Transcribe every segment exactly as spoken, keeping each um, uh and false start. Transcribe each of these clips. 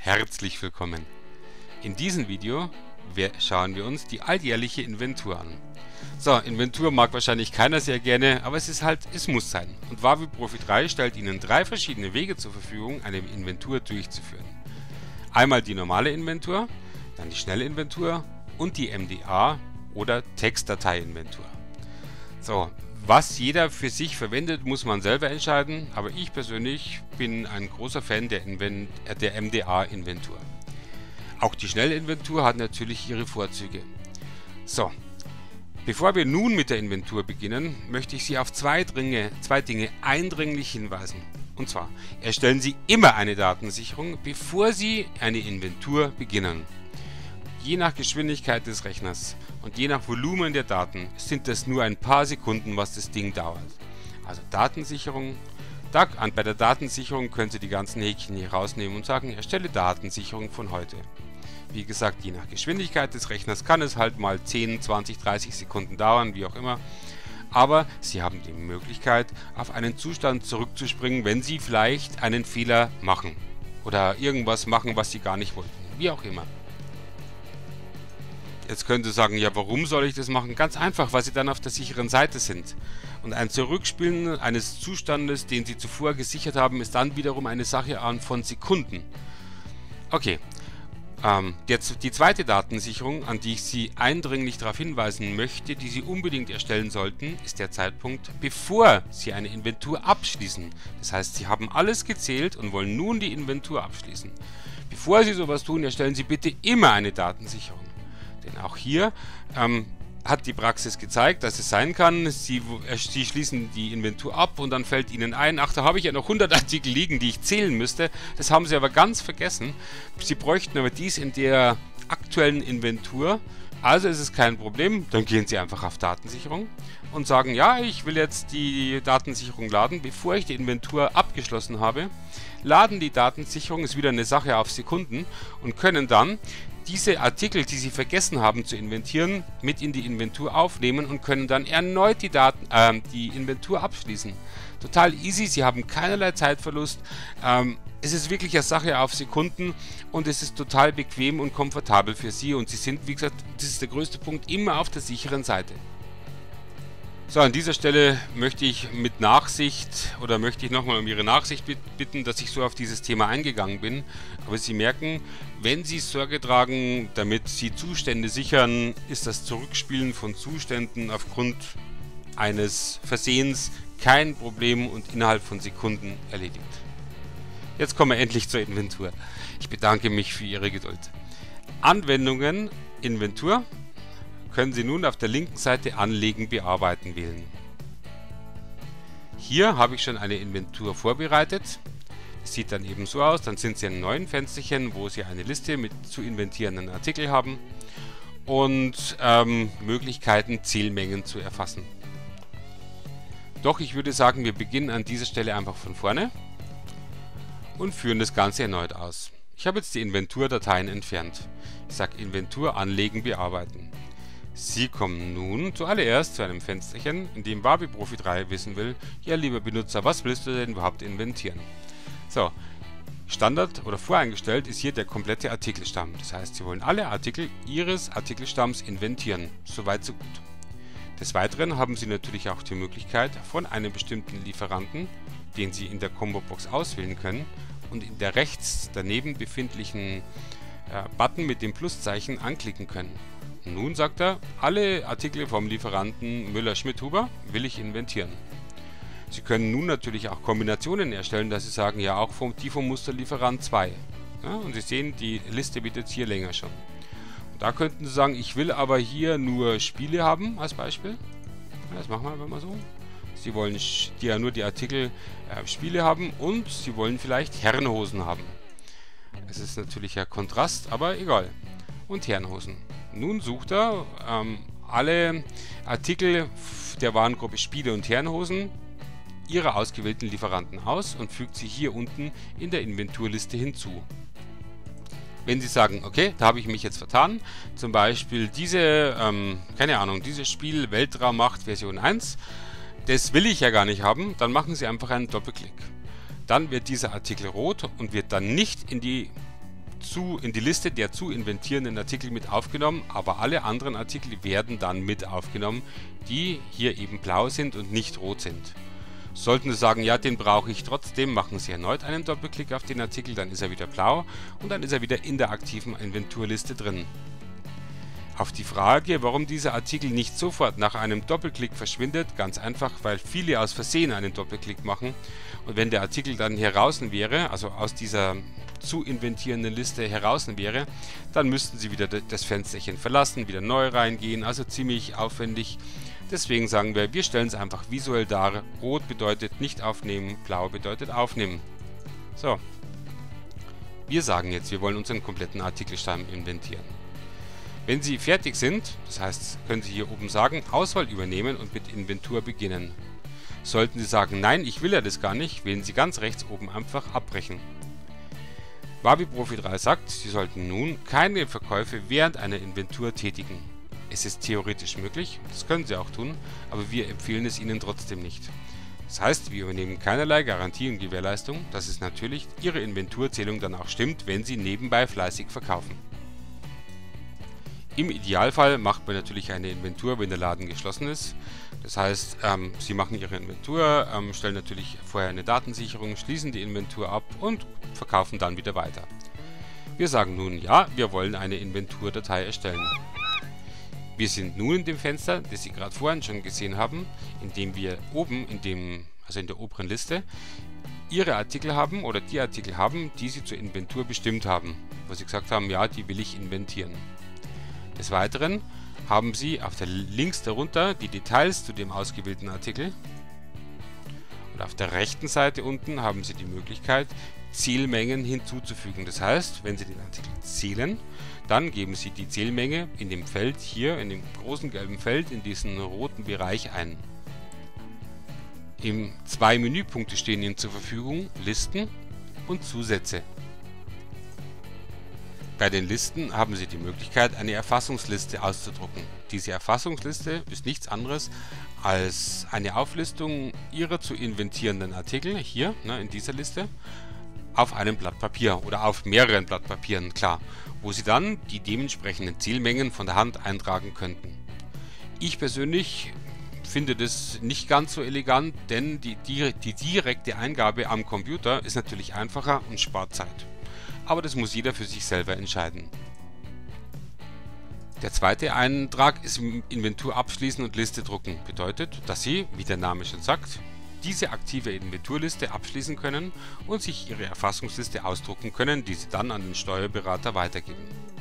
herzlich willkommen. In diesem Video schauen wir uns die alljährliche Inventur an. So, Inventur mag wahrscheinlich keiner sehr gerne, aber es ist halt, es muss sein. Und Wavi Profi drei stellt Ihnen drei verschiedene Wege zur Verfügung, eine Inventur durchzuführen. Einmal die normale Inventur, dann die schnelle Inventur und die M D A oder Textdatei-Inventur. So, was jeder für sich verwendet, muss man selber entscheiden, aber ich persönlich bin ein großer Fan der, Invent der M D A-Inventur. Auch die schnelle Inventur hat natürlich ihre Vorzüge. So, bevor wir nun mit der Inventur beginnen, möchte ich Sie auf zwei Dinge, zwei Dinge eindringlich hinweisen. Und zwar, erstellen Sie immer eine Datensicherung, bevor Sie eine Inventur beginnen. Je nach Geschwindigkeit des Rechners und je nach Volumen der Daten sind das nur ein paar Sekunden, was das Ding dauert. Also Datensicherung, da, bei der Datensicherung können Sie die ganzen Häkchen hier rausnehmen und sagen, erstelle Datensicherung von heute. Wie gesagt, je nach Geschwindigkeit des Rechners kann es halt mal zehn, zwanzig, dreißig Sekunden dauern, wie auch immer. Aber Sie haben die Möglichkeit, auf einen Zustand zurückzuspringen, wenn Sie vielleicht einen Fehler machen oder irgendwas machen, was Sie gar nicht wollten, wie auch immer. Jetzt können Sie sagen, ja, warum soll ich das machen? Ganz einfach, weil Sie dann auf der sicheren Seite sind. Und ein Zurückspielen eines Zustandes, den Sie zuvor gesichert haben, ist dann wiederum eine Sache von Sekunden. Okay, ähm, jetzt die zweite Datensicherung, an die ich Sie eindringlich darauf hinweisen möchte, die Sie unbedingt erstellen sollten, ist der Zeitpunkt, bevor Sie eine Inventur abschließen. Das heißt, Sie haben alles gezählt und wollen nun die Inventur abschließen. Bevor Sie sowas tun, erstellen Sie bitte immer eine Datensicherung. Denn auch hier ähm, hat die Praxis gezeigt, dass es sein kann, Sie, äh, Sie schließen die Inventur ab und dann fällt Ihnen ein, ach, da habe ich ja noch hundert Artikel liegen, die ich zählen müsste. Das haben Sie aber ganz vergessen. Sie bräuchten aber dies in der aktuellen Inventur. Also ist es kein Problem, dann gehen Sie einfach auf Datensicherung und sagen, ja, ich will jetzt die Datensicherung laden, bevor ich die Inventur abgeschlossen habe. Laden die Datensicherung, ist wieder eine Sache auf Sekunden und können dann diese Artikel, die Sie vergessen haben zu inventieren, mit in die Inventur aufnehmen und können dann erneut die, Daten, äh, die Inventur abschließen. Total easy, Sie haben keinerlei Zeitverlust. Ähm, es ist wirklich eine Sache auf Sekunden und es ist total bequem und komfortabel für Sie und Sie sind, wie gesagt, das ist der größte Punkt, immer auf der sicheren Seite. So, an dieser Stelle möchte ich mit Nachsicht oder möchte ich nochmal um Ihre Nachsicht bitten, dass ich so auf dieses Thema eingegangen bin. Aber Sie merken, wenn Sie Sorge tragen, damit Sie Zustände sichern, ist das Zurückspielen von Zuständen aufgrund eines Versehens kein Problem und innerhalb von Sekunden erledigt. Jetzt kommen wir endlich zur Inventur. Ich bedanke mich für Ihre Geduld. Anwendungen, Inventur. Können Sie nun auf der linken Seite Anlegen, Bearbeiten wählen. Hier habe ich schon eine Inventur vorbereitet. Das sieht dann eben so aus. Dann sind Sie in einem neuen Fensterchen, wo Sie eine Liste mit zu inventierenden Artikeln haben und ähm, Möglichkeiten, Zählmengen zu erfassen. Doch ich würde sagen, wir beginnen an dieser Stelle einfach von vorne und führen das Ganze erneut aus. Ich habe jetzt die Inventurdateien entfernt. Ich sage Inventur, Anlegen, Bearbeiten. Sie kommen nun zuallererst zu einem Fensterchen, in dem Wavi Profi drei wissen will, ja, lieber Benutzer, was willst du denn überhaupt inventieren? So, Standard oder voreingestellt ist hier der komplette Artikelstamm. Das heißt, Sie wollen alle Artikel Ihres Artikelstamms inventieren. Soweit so gut. Des Weiteren haben Sie natürlich auch die Möglichkeit, von einem bestimmten Lieferanten, den Sie in der Combo-Box auswählen können, und in der rechts daneben befindlichen äh, Button mit dem Pluszeichen anklicken können. Nun sagt er, alle Artikel vom Lieferanten Müller-Schmidt-Huber will ich inventieren. Sie können nun natürlich auch Kombinationen erstellen, dass Sie sagen, ja, auch vom, die vom Musterlieferant zwei. Ja, und Sie sehen, die Liste wird jetzt hier länger schon. Und da könnten Sie sagen, ich will aber hier nur Spiele haben, als Beispiel. Ja, das machen wir einfach mal so. Sie wollen die, ja nur die Artikel äh, Spiele haben und Sie wollen vielleicht Herrenhosen haben. Es ist natürlich ein Kontrast, aber egal. Und Herrenhosen. Nun sucht er ähm, alle Artikel der Warengruppe Spiele und Herrenhosen Ihrer ausgewählten Lieferanten aus und fügt sie hier unten in der Inventurliste hinzu. Wenn Sie sagen, okay, da habe ich mich jetzt vertan, zum Beispiel diese, ähm, keine Ahnung, dieses Spiel Weltraummacht Version eins, das will ich ja gar nicht haben, dann machen Sie einfach einen Doppelklick. Dann wird dieser Artikel rot und wird dann nicht in die zu, in die Liste der zu inventierenden Artikel mit aufgenommen, aber alle anderen Artikel werden dann mit aufgenommen, die hier eben blau sind und nicht rot sind. Sollten Sie sagen, ja, den brauche ich trotzdem, machen Sie erneut einen Doppelklick auf den Artikel, dann ist er wieder blau und dann ist er wieder in der aktiven Inventurliste drin. Auf die Frage, warum dieser Artikel nicht sofort nach einem Doppelklick verschwindet, ganz einfach, weil viele aus Versehen einen Doppelklick machen und wenn der Artikel dann heraus wäre, also aus dieser zu inventierenden Liste heraus wäre, dann müssten Sie wieder das Fensterchen verlassen, wieder neu reingehen, also ziemlich aufwendig. Deswegen sagen wir, wir stellen es einfach visuell dar. Rot bedeutet nicht aufnehmen, blau bedeutet aufnehmen. So, wir sagen jetzt, wir wollen unseren kompletten Artikelstamm inventieren. Wenn Sie fertig sind, das heißt, können Sie hier oben sagen, Auswahl übernehmen und mit Inventur beginnen. Sollten Sie sagen, nein, ich will ja das gar nicht, wählen Sie ganz rechts oben einfach abbrechen. Wabi Profi drei sagt, Sie sollten nun keine Verkäufe während einer Inventur tätigen. Es ist theoretisch möglich, das können Sie auch tun, aber wir empfehlen es Ihnen trotzdem nicht. Das heißt, wir übernehmen keinerlei Garantie und Gewährleistung, dass es natürlich Ihre Inventurzählung dann auch stimmt, wenn Sie nebenbei fleißig verkaufen. Im Idealfall macht man natürlich eine Inventur, wenn der Laden geschlossen ist. Das heißt, ähm, Sie machen Ihre Inventur, ähm, stellen natürlich vorher eine Datensicherung, schließen die Inventur ab und verkaufen dann wieder weiter. Wir sagen nun, ja, wir wollen eine Inventurdatei erstellen. Wir sind nun in dem Fenster, das Sie gerade vorhin schon gesehen haben, in dem wir oben, in dem, also in der oberen Liste, Ihre Artikel haben oder die Artikel haben, die Sie zur Inventur bestimmt haben, wo Sie gesagt haben, ja, die will ich inventieren. Des Weiteren haben Sie auf der links darunter die Details zu dem ausgewählten Artikel und auf der rechten Seite unten haben Sie die Möglichkeit, Zählmengen hinzuzufügen. Das heißt, wenn Sie den Artikel zählen, dann geben Sie die Zählmenge in dem Feld hier, in dem großen gelben Feld, in diesen roten Bereich ein. Im zwei Menüpunkte stehen Ihnen zur Verfügung Listen und Zusätze. Bei den Listen haben Sie die Möglichkeit, eine Erfassungsliste auszudrucken. Diese Erfassungsliste ist nichts anderes als eine Auflistung Ihrer zu inventierenden Artikel, hier ne, in dieser Liste, auf einem Blatt Papier oder auf mehreren Blatt Papieren, klar, wo Sie dann die dementsprechenden Zählmengen von der Hand eintragen könnten. Ich persönlich finde das nicht ganz so elegant, denn die, die, die direkte Eingabe am Computer ist natürlich einfacher und spart Zeit. Aber das muss jeder für sich selber entscheiden. Der zweite Eintrag ist Inventur abschließen und Liste drucken. Bedeutet, dass Sie, wie der Name schon sagt, diese aktive Inventurliste abschließen können und sich Ihre Erfassungsliste ausdrucken können, die Sie dann an den Steuerberater weitergeben.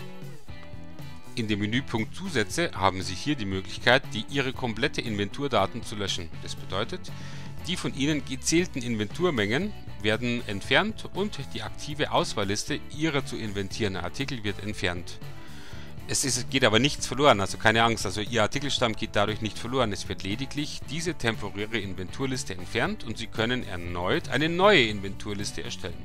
In dem Menüpunkt Zusätze haben Sie hier die Möglichkeit, die Ihre komplette Inventurdaten zu löschen. Das bedeutet, die von Ihnen gezählten Inventurmengen werden entfernt und die aktive Auswahlliste Ihrer zu inventierenden Artikel wird entfernt. Es ist, geht aber nichts verloren, also keine Angst, also Ihr Artikelstamm geht dadurch nicht verloren. Es wird lediglich diese temporäre Inventurliste entfernt und Sie können erneut eine neue Inventurliste erstellen.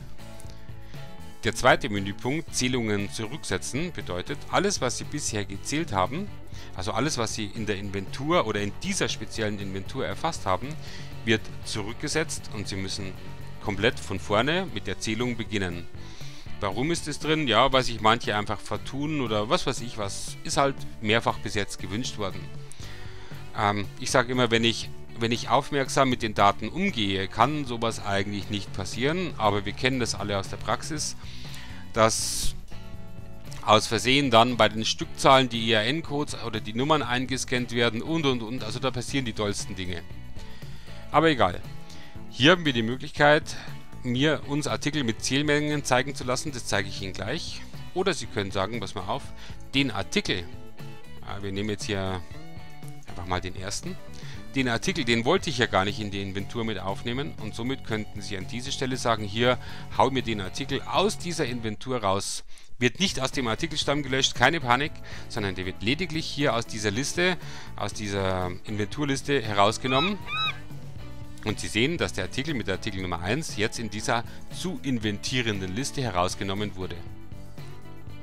Der zweite Menüpunkt, Zählungen zurücksetzen, bedeutet, alles was Sie bisher gezählt haben, also alles was Sie in der Inventur oder in dieser speziellen Inventur erfasst haben, wird zurückgesetzt und Sie müssen komplett von vorne mit der Zählung beginnen. Warum ist es drin? Ja, weil sich manche einfach vertun oder was weiß ich was, ist halt mehrfach bis jetzt gewünscht worden. Ähm, ich sage immer, wenn ich, wenn ich aufmerksam mit den Daten umgehe, kann sowas eigentlich nicht passieren, aber wir kennen das alle aus der Praxis, dass aus Versehen dann bei den Stückzahlen die I A N-Codes oder die Nummern eingescannt werden und und und, also da passieren die tollsten Dinge. Aber egal. Hier haben wir die Möglichkeit, mir uns Artikel mit Zählmengen zeigen zu lassen, das zeige ich Ihnen gleich. Oder Sie können sagen, pass mal auf, den Artikel, wir nehmen jetzt hier einfach mal den ersten, den Artikel, den wollte ich ja gar nicht in die Inventur mit aufnehmen und somit könnten Sie an dieser Stelle sagen, hier, hau mir den Artikel aus dieser Inventur raus. Wird nicht aus dem Artikelstamm gelöscht, keine Panik, sondern der wird lediglich hier aus dieser Liste, aus dieser Inventurliste herausgenommen. Und Sie sehen, dass der Artikel mit der Artikel Nummer eins jetzt in dieser zu inventierenden Liste herausgenommen wurde.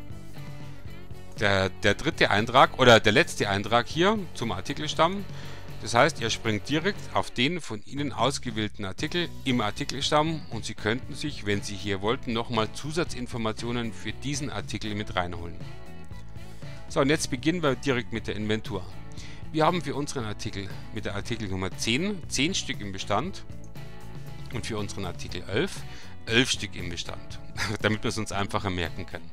Der, der dritte Eintrag oder der letzte Eintrag hier zum Artikelstamm Das heißt, er springt direkt auf den von Ihnen ausgewählten Artikel im Artikelstamm und Sie könnten sich, wenn Sie hier wollten, nochmal Zusatzinformationen für diesen Artikel mit reinholen. So, und jetzt beginnen wir direkt mit der Inventur. Wir haben für unseren Artikel mit der Artikelnummer zehn, zehn Stück im Bestand und für unseren Artikel elf, elf Stück im Bestand, damit wir es uns einfacher merken können.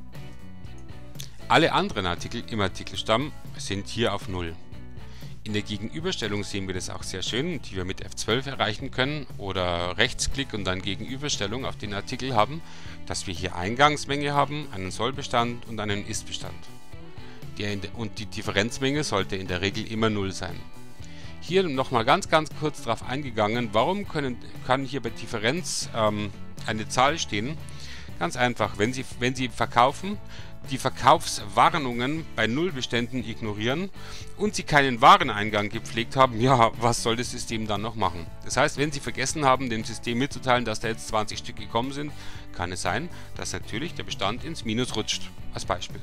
Alle anderen Artikel im Artikelstamm sind hier auf null. In der Gegenüberstellung sehen wir das auch sehr schön, die wir mit F zwölf erreichen können oder Rechtsklick und dann Gegenüberstellung auf den Artikel haben, dass wir hier Eingangsmenge haben, einen Sollbestand und einen Ist-Bestand. Und die Differenzmenge sollte in der Regel immer null sein. Hier nochmal ganz ganz kurz darauf eingegangen, warum können, kann hier bei Differenz ähm, eine Zahl stehen. Ganz einfach, wenn Sie, wenn Sie verkaufen, die Verkaufswarnungen bei Nullbeständen ignorieren und Sie keinen Wareneingang gepflegt haben, ja, was soll das System dann noch machen? Das heißt, wenn Sie vergessen haben, dem System mitzuteilen, dass da jetzt zwanzig Stück gekommen sind, kann es sein, dass natürlich der Bestand ins Minus rutscht, als Beispiel.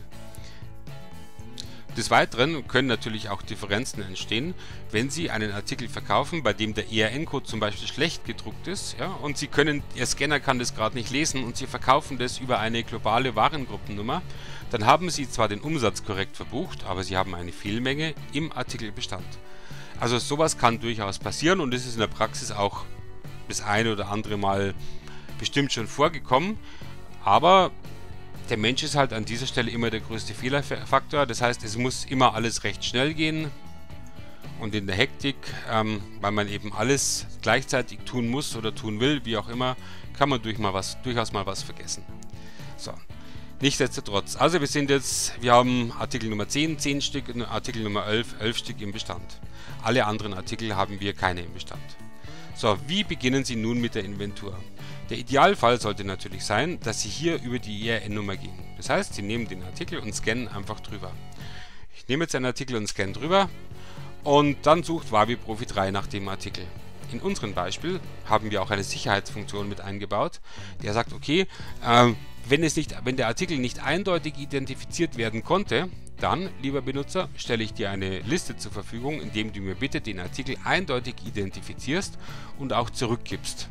Des Weiteren können natürlich auch Differenzen entstehen, wenn Sie einen Artikel verkaufen, bei dem der E R N-Code zum Beispiel schlecht gedruckt ist, ja, und Sie können, Ihr Scanner kann das gerade nicht lesen und Sie verkaufen das über eine globale Warengruppennummer, dann haben Sie zwar den Umsatz korrekt verbucht, aber Sie haben eine Fehlmenge im Artikelbestand. Also sowas kann durchaus passieren und das ist in der Praxis auch das eine oder andere Mal bestimmt schon vorgekommen, aber der Mensch ist halt an dieser Stelle immer der größte Fehlerfaktor, das heißt, es muss immer alles recht schnell gehen und in der Hektik, ähm, weil man eben alles gleichzeitig tun muss oder tun will, wie auch immer, kann man durch mal was, durchaus mal was vergessen. So, nichtsdestotrotz, also wir sind jetzt, wir haben Artikel Nummer zehn, zehn Stück und Artikel Nummer elf, elf Stück im Bestand. Alle anderen Artikel haben wir keine im Bestand. So, wie beginnen Sie nun mit der Inventur? Der Idealfall sollte natürlich sein, dass Sie hier über die E R N-Nummer gehen. Das heißt, Sie nehmen den Artikel und scannen einfach drüber. Ich nehme jetzt einen Artikel und scanne drüber und dann sucht Wavi Profi drei nach dem Artikel. In unserem Beispiel haben wir auch eine Sicherheitsfunktion mit eingebaut, der sagt, okay, äh, wenn, es nicht, wenn der Artikel nicht eindeutig identifiziert werden konnte, dann, lieber Benutzer, stelle ich dir eine Liste zur Verfügung, indem du mir bitte den Artikel eindeutig identifizierst und auch zurückgibst.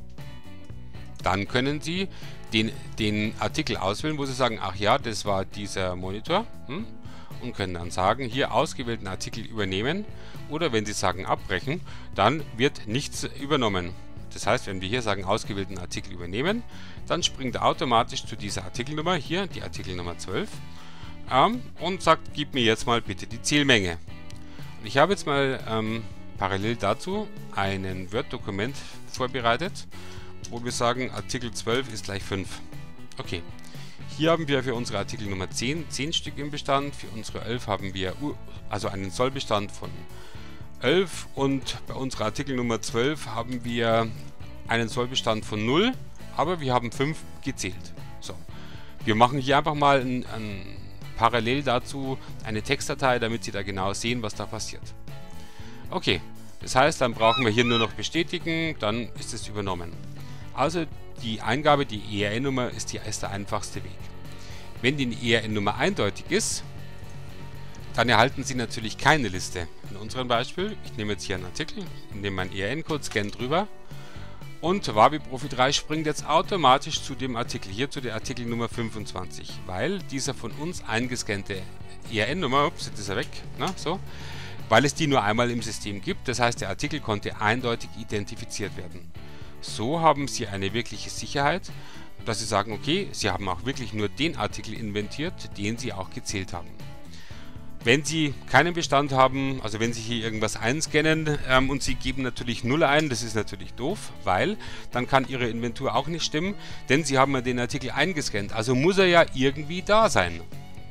Dann können Sie den, den Artikel auswählen, wo Sie sagen, ach ja, das war dieser Monitor, hm, und können dann sagen, hier ausgewählten Artikel übernehmen, oder wenn Sie sagen abbrechen, dann wird nichts übernommen. Das heißt, wenn wir hier sagen ausgewählten Artikel übernehmen, dann springt er automatisch zu dieser Artikelnummer, hier die Artikelnummer zwölf, ähm, und sagt, gib mir jetzt mal bitte die Zielmenge. Und ich habe jetzt mal ähm, parallel dazu ein Word-Dokument vorbereitet, wo wir sagen, Artikel zwölf ist gleich fünf. Okay, hier haben wir für unsere Artikel Nummer zehn, zehn Stück im Bestand, für unsere elf haben wir also einen Sollbestand von elf und bei unserer Artikel Nummer zwölf haben wir einen Sollbestand von null, aber wir haben fünf gezählt. So, wir machen hier einfach mal ein, ein, parallel dazu eine Textdatei, damit Sie da genau sehen, was da passiert. Okay, das heißt, dann brauchen wir hier nur noch bestätigen, dann ist es übernommen. Also die Eingabe, die E R N-Nummer ist, die, ist der einfachste Weg. Wenn die E R N-Nummer eindeutig ist, dann erhalten Sie natürlich keine Liste. In unserem Beispiel, ich nehme jetzt hier einen Artikel, nehme meinen E R N-Code, scanne drüber und Wavi Profi drei springt jetzt automatisch zu dem Artikel, hier zu der Artikelnummer fünfundzwanzig, weil dieser von uns eingescannte E R N-Nummer, ups, jetzt ist er weg, na, so, weil es die nur einmal im System gibt, das heißt, der Artikel konnte eindeutig identifiziert werden. So haben Sie eine wirkliche Sicherheit, dass Sie sagen, okay, Sie haben auch wirklich nur den Artikel inventiert, den Sie auch gezählt haben. Wenn Sie keinen Bestand haben, also wenn Sie hier irgendwas einscannen ähm, und Sie geben natürlich null ein, das ist natürlich doof, weil dann kann Ihre Inventur auch nicht stimmen, denn Sie haben ja den Artikel eingescannt, also muss er ja irgendwie da sein.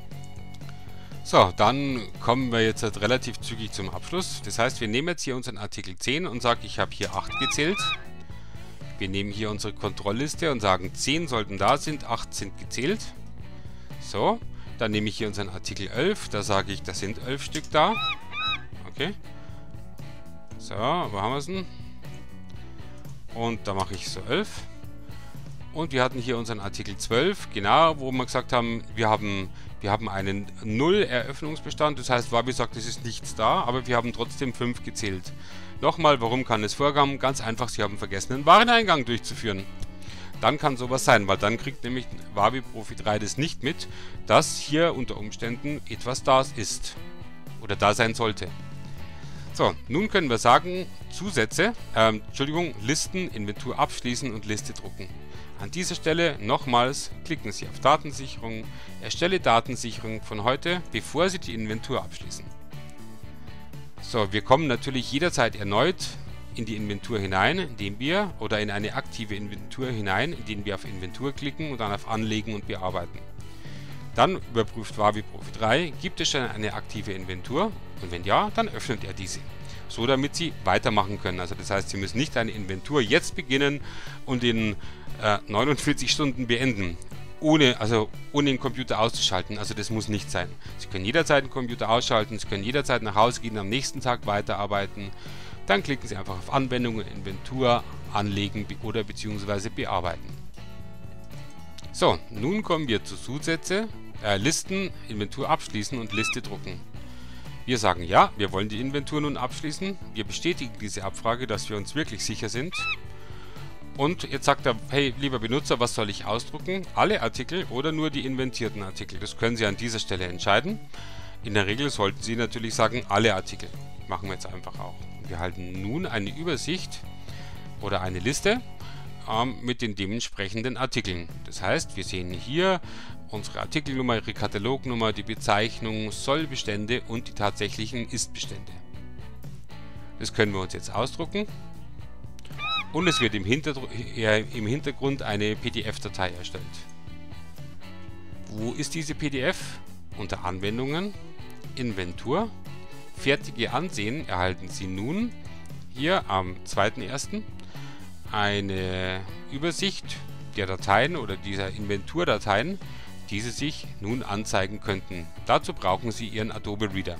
So, dann kommen wir jetzt halt relativ zügig zum Abschluss. Das heißt, wir nehmen jetzt hier unseren Artikel zehn und sagen, ich habe hier acht gezählt. Wir nehmen hier unsere Kontrollliste und sagen, zehn sollten da sind, acht sind gezählt. So, dann nehme ich hier unseren Artikel elf, da sage ich, da sind elf Stück da. Okay. So, wo haben wir es denn? Und da mache ich so elf. Und wir hatten hier unseren Artikel zwölf, genau, wo wir gesagt haben, wir haben, wir haben einen Null-Eröffnungsbestand. Das heißt, Wabi sagt, es ist nichts da, aber wir haben trotzdem fünf gezählt. Nochmal, warum kann es vorkommen? Ganz einfach, Sie haben vergessen, einen Wareneingang durchzuführen. Dann kann sowas sein, weil dann kriegt nämlich Wabi Profi drei das nicht mit, dass hier unter Umständen etwas da ist oder da sein sollte. So, nun können wir sagen, Zusätze, äh, Entschuldigung, Listen, Inventur abschließen und Liste drucken. An dieser Stelle nochmals klicken Sie auf Datensicherung, erstelle Datensicherung von heute, bevor Sie die Inventur abschließen. So, wir kommen natürlich jederzeit erneut in die Inventur hinein, indem wir, oder in eine aktive Inventur hinein, indem wir auf Inventur klicken und dann auf Anlegen und Bearbeiten. Dann überprüft Wabi Profi drei, gibt es schon eine aktive Inventur? Und wenn ja, dann öffnet er diese. So, damit Sie weitermachen können. Also das heißt, Sie müssen nicht eine Inventur jetzt beginnen und in äh, neunundvierzig Stunden beenden, ohne, also ohne den Computer auszuschalten. Also das muss nicht sein. Sie können jederzeit den Computer ausschalten, Sie können jederzeit nach Hause gehen und am nächsten Tag weiterarbeiten. Dann klicken Sie einfach auf Anwendungen, Inventur, Anlegen oder beziehungsweise Bearbeiten. So, nun kommen wir zu Zusätze, äh, Listen, Inventur abschließen und Liste drucken. Wir sagen ja, wir wollen die Inventur nun abschließen. Wir bestätigen diese Abfrage, dass wir uns wirklich sicher sind. Und jetzt sagt er, hey, lieber Benutzer, was soll ich ausdrucken? Alle Artikel oder nur die inventierten Artikel? Das können Sie an dieser Stelle entscheiden. In der Regel sollten Sie natürlich sagen, alle Artikel. Machen wir jetzt einfach auch. Wir halten nun eine Übersicht oder eine Liste ähm, mit den dementsprechenden Artikeln. Das heißt, wir sehen hier unsere Artikelnummer, ihre Katalognummer, die Bezeichnung, Sollbestände und die tatsächlichen Ist-Bestände. Das können wir uns jetzt ausdrucken. Und es wird im, äh, im Hintergrund eine P D F-Datei erstellt. Wo ist diese P D F? Unter Anwendungen, Inventur, fertige Ansehen erhalten Sie nun hier am zweiten ersten eine Übersicht der Dateien oder dieser Inventurdateien, die Sie sich nun anzeigen könnten. Dazu brauchen Sie Ihren Adobe Reader.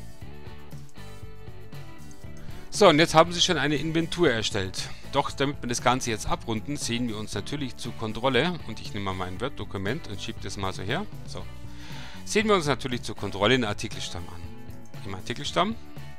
So, und jetzt haben Sie schon eine Inventur erstellt. Doch damit wir das Ganze jetzt abrunden, sehen wir uns natürlich zur Kontrolle, und ich nehme mal mein Word-Dokument und schiebe das mal so her. So. Sehen wir uns natürlich zur Kontrolle den Artikelstamm an. Im Artikelstamm,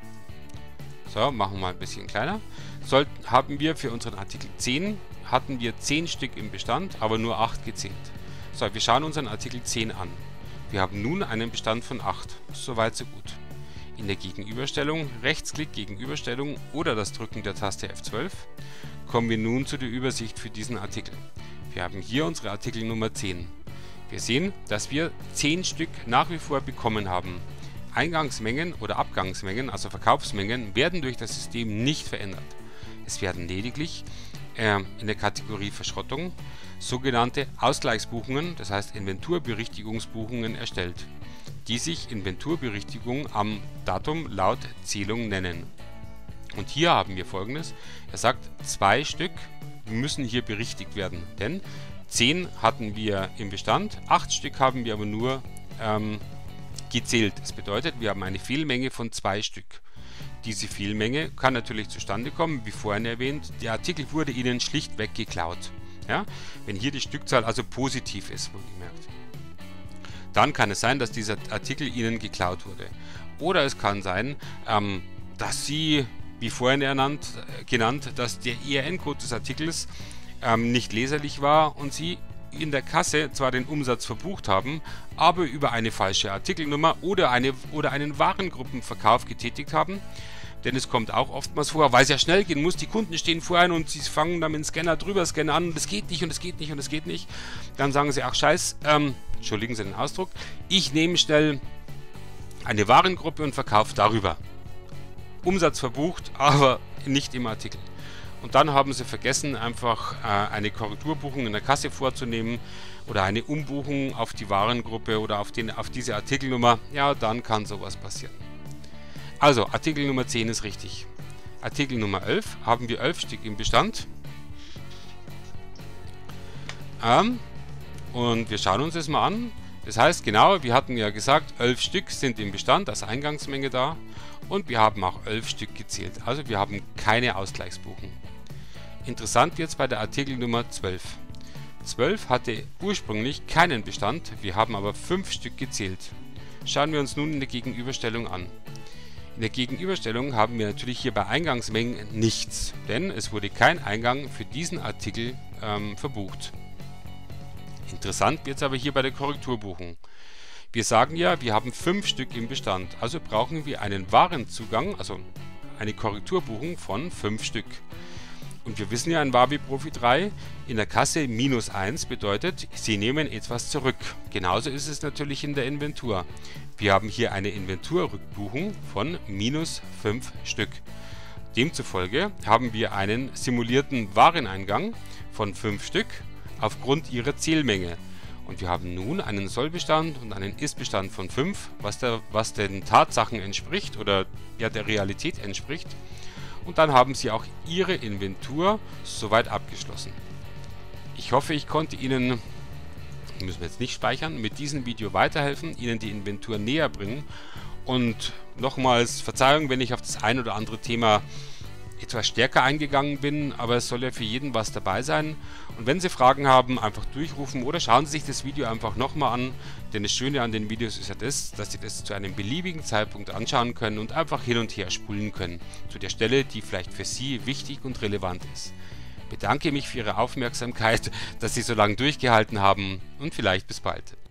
so, machen wir mal ein bisschen kleiner, sollten, haben wir für unseren Artikel zehn, hatten wir zehn Stück im Bestand, aber nur acht gezählt. So, wir schauen unseren Artikel zehn an. Wir haben nun einen Bestand von acht. Soweit so gut. In der Gegenüberstellung, Rechtsklick Gegenüberstellung oder das Drücken der Taste F zwölf, kommen wir nun zu der Übersicht für diesen Artikel. Wir haben hier unsere Artikelnummer zehn. Wir sehen, dass wir zehn Stück nach wie vor bekommen haben. Eingangsmengen oder Abgangsmengen, also Verkaufsmengen, werden durch das System nicht verändert. Es werden lediglich äh, in der Kategorie Verschrottung sogenannte Ausgleichsbuchungen, das heißt Inventurberichtigungsbuchungen erstellt, die sich Inventurberichtigung am Datum laut Zählung nennen. Und hier haben wir Folgendes: Er sagt, zwei Stück müssen hier berichtigt werden, denn zehn hatten wir im Bestand, acht Stück haben wir aber nur ähm, gezählt. Das bedeutet, wir haben eine Fehlmenge von zwei Stück. Diese Fehlmenge kann natürlich zustande kommen, wie vorhin erwähnt, der Artikel wurde Ihnen schlichtweg geklaut. Ja? Wenn hier die Stückzahl also positiv ist, wohlgemerkt, dann kann es sein, dass dieser Artikel Ihnen geklaut wurde. Oder es kann sein, ähm, dass Sie, wie vorhin ernannt, äh, genannt, dass der I R N-Code des Artikels ähm, nicht leserlich war und Sie in der Kasse zwar den Umsatz verbucht haben, aber über eine falsche Artikelnummer oder, eine, oder einen Warengruppenverkauf getätigt haben. Denn es kommt auch oftmals vor, weil es ja schnell gehen muss, die Kunden stehen vor einem und sie fangen dann mit dem Scanner drüber scannen an und es geht nicht und es geht nicht und es geht nicht. Dann sagen sie, ach scheiß, ähm, entschuldigen Sie den Ausdruck, ich nehme schnell eine Warengruppe und verkaufe darüber. Umsatz verbucht, aber nicht im Artikel. Und dann haben sie vergessen, einfach äh, eine Korrekturbuchung in der Kasse vorzunehmen oder eine Umbuchung auf die Warengruppe oder auf, den, auf diese Artikelnummer. Ja, dann kann sowas passieren. Also, Artikel Nummer zehn ist richtig. Artikel Nummer elf haben wir elf Stück im Bestand. Ähm, und wir schauen uns das mal an. Das heißt, genau, wir hatten ja gesagt, elf Stück sind im Bestand als Eingangsmenge da. Und wir haben auch elf Stück gezählt. Also wir haben keine Ausgleichsbuchung. Interessant jetzt bei der Artikelnummer zwölf. zwölf hatte ursprünglich keinen Bestand, wir haben aber fünf Stück gezählt. Schauen wir uns nun in der Gegenüberstellung an. In der Gegenüberstellung haben wir natürlich hier bei Eingangsmengen nichts, denn es wurde kein Eingang für diesen Artikel ähm, verbucht. Interessant wird es aber hier bei der Korrekturbuchung. Wir sagen ja, wir haben fünf Stück im Bestand, also brauchen wir einen Warenzugang, also eine Korrekturbuchung von fünf Stück. Und wir wissen ja in Wavi Profi drei, in der Kasse minus eins bedeutet, Sie nehmen etwas zurück. Genauso ist es natürlich in der Inventur. Wir haben hier eine Inventurrückbuchung von minus fünf Stück. Demzufolge haben wir einen simulierten Wareneingang von fünf Stück aufgrund ihrer Zählmenge. Und wir haben nun einen Sollbestand und einen Ist-Bestand von fünf, was, der, was den Tatsachen entspricht oder ja, der Realität entspricht. Und dann haben Sie auch Ihre Inventur soweit abgeschlossen. Ich hoffe, ich konnte Ihnen, müssen wir jetzt nicht speichern, mit diesem Video weiterhelfen, Ihnen die Inventur näher bringen. Und nochmals Verzeihung, wenn ich auf das ein oder andere Thema etwas stärker eingegangen bin, aber es soll ja für jeden was dabei sein. Und wenn Sie Fragen haben, einfach durchrufen oder schauen Sie sich das Video einfach nochmal an, denn das Schöne an den Videos ist ja das, dass Sie das zu einem beliebigen Zeitpunkt anschauen können und einfach hin und her spulen können, zu der Stelle, die vielleicht für Sie wichtig und relevant ist. Ich bedanke mich für Ihre Aufmerksamkeit, dass Sie so lange durchgehalten haben und vielleicht bis bald.